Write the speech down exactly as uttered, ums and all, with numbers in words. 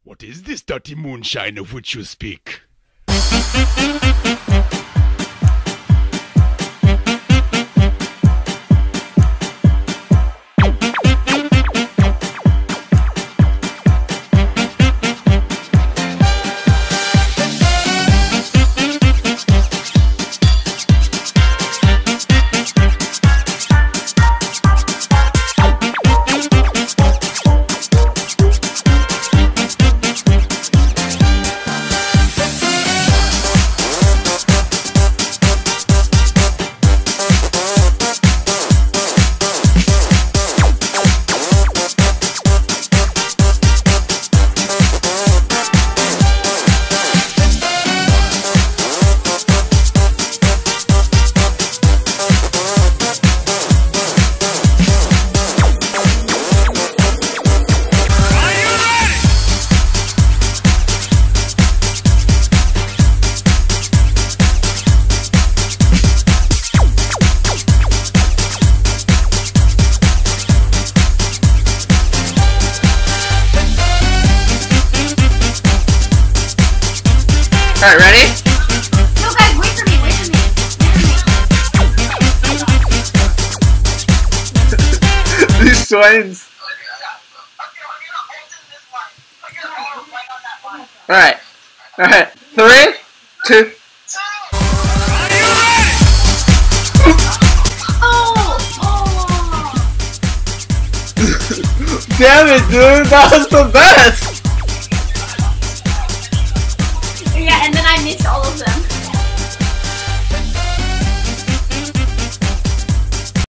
What is this dirty moonshine of which you speak? Alright, ready? No, guys, wait for me, wait for me. Wait for me. These swines. Alright. Alright. Three, two. Oh! Oh! Damn it, dude! That was the best!